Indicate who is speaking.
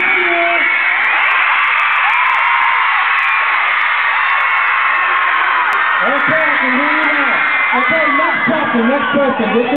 Speaker 1: Okay, I can hear you now. Okay, next person.